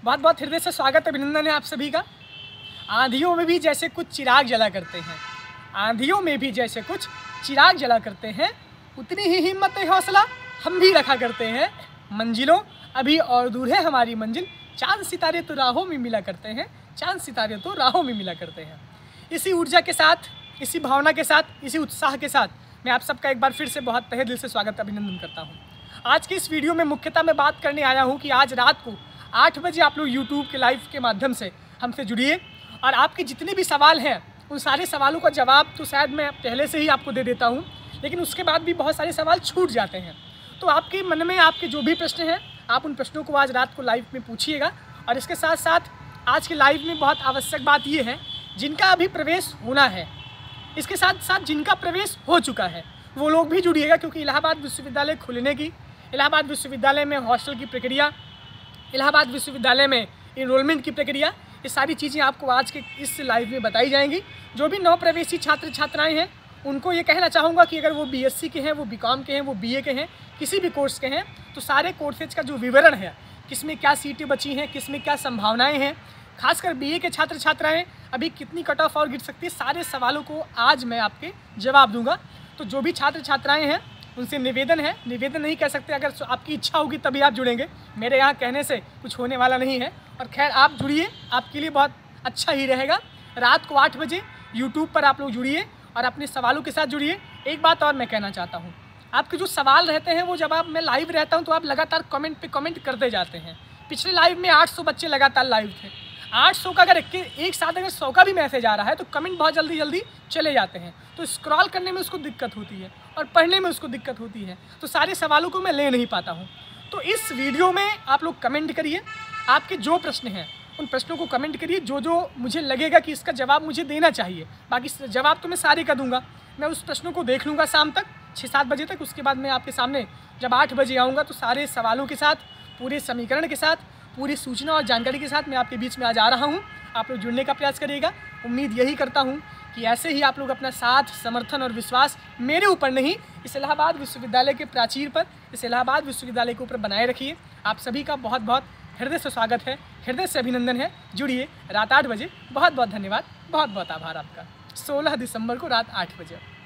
बहुत बहुत हृदय से स्वागत अभिनंदन है आप सभी का। आंधियों में भी जैसे कुछ चिराग जला करते हैं, आंधियों में भी जैसे कुछ चिराग जला करते हैं, उतनी ही हिम्मत हौसला हम भी रखा करते हैं। मंजिलों अभी और दूर है हमारी मंजिल, चांद सितारे तो राहों में मिला करते हैं, चांद सितारे तो राहों में मिला करते हैं। इसी ऊर्जा के साथ, इसी भावना के साथ, इसी उत्साह के साथ मैं आप सबका एक बार फिर से बहुत तहे दिल से स्वागत अभिनंदन करता हूँ। आज की इस वीडियो में मुख्यतः मैं बात करने आया हूँ कि आज रात को 8 बजे आप लोग यूट्यूब के लाइव के माध्यम से हमसे जुड़िए और आपके जितने भी सवाल हैं उन सारे सवालों का जवाब तो शायद मैं पहले से ही आपको दे देता हूँ, लेकिन उसके बाद भी बहुत सारे सवाल छूट जाते हैं। तो आपके मन में आपके जो भी प्रश्न हैं आप उन प्रश्नों को आज रात को लाइव में पूछिएगा। और इसके साथ साथ आज के लाइव में बहुत आवश्यक बात ये है, जिनका अभी प्रवेश होना है, इसके साथ साथ जिनका प्रवेश हो चुका है वो लोग भी जुड़िएगा, क्योंकि इलाहाबाद विश्वविद्यालय खुलने की, इलाहाबाद विश्वविद्यालय में हॉस्टल की प्रक्रिया, इलाहाबाद विश्वविद्यालय में इनरोलमेंट की प्रक्रिया, ये सारी चीज़ें आपको आज के इस लाइव में बताई जाएंगी। जो भी नव प्रवेशी छात्र छात्राएं हैं उनको ये कहना चाहूँगा कि अगर वो बीएससी के हैं, वो बीकॉम के हैं, वो बीए के हैं, किसी भी कोर्स के हैं, तो सारे कोर्सेज का जो विवरण है, किसमें क्या सीटें बची हैं, किसमें क्या संभावनाएँ हैं, खासकर बीए के छात्र छात्राएँ अभी कितनी कट ऑफ और गिर सकती है, सारे सवालों को आज मैं आपके जवाब दूंगा। तो जो भी छात्र छात्राएँ हैं उनसे निवेदन है, निवेदन नहीं कह सकते, अगर आपकी इच्छा होगी तभी आप जुड़ेंगे, मेरे यहाँ कहने से कुछ होने वाला नहीं है। और खैर आप जुड़िए, आपके लिए बहुत अच्छा ही रहेगा। रात को 8 बजे यूट्यूब पर आप लोग जुड़िए और अपने सवालों के साथ जुड़िए। एक बात और मैं कहना चाहता हूँ, आपके जो सवाल रहते हैं वो जब आप मैं लाइव रहता हूँ तो आप लगातार कमेंट पे कमेंट करते जाते हैं। पिछले लाइव में 800 बच्चे लगातार लाइव थे, 800 का अगर एक साथ अगर 100 का भी मैसेज आ रहा है तो कमेंट बहुत जल्दी चले जाते हैं, तो स्क्रॉल करने में उसको दिक्कत होती है और पढ़ने में उसको दिक्कत होती है, तो सारे सवालों को मैं ले नहीं पाता हूँ। तो इस वीडियो में आप लोग कमेंट करिए, आपके जो प्रश्न हैं उन प्रश्नों को कमेंट करिए, जो मुझे लगेगा कि इसका जवाब मुझे देना चाहिए। बाकी जवाब तो मैं सारे का दूंगा, मैं उस प्रश्नों को देख लूँगा शाम तक 6-7 बजे तक। उसके बाद मैं आपके सामने जब 8 बजे आऊँगा तो सारे सवालों के साथ, पूरे समीकरण के साथ, पूरी सूचना और जानकारी के साथ मैं आपके बीच में आज आ रहा हूँ। आप लोग जुड़ने का प्रयास करिएगा। उम्मीद यही करता हूँ कि ऐसे ही आप लोग अपना साथ, समर्थन और विश्वास मेरे ऊपर नहीं, इस इलाहाबाद विश्वविद्यालय के प्राचीर पर, इस इलाहाबाद विश्वविद्यालय के ऊपर बनाए रखिए। आप सभी का बहुत बहुत हृदय से स्वागत है, हृदय से अभिनंदन है। जुड़िए रात 8 बजे। बहुत बहुत धन्यवाद, बहुत बहुत आभार आपका। 16 दिसंबर को रात 8 बजे।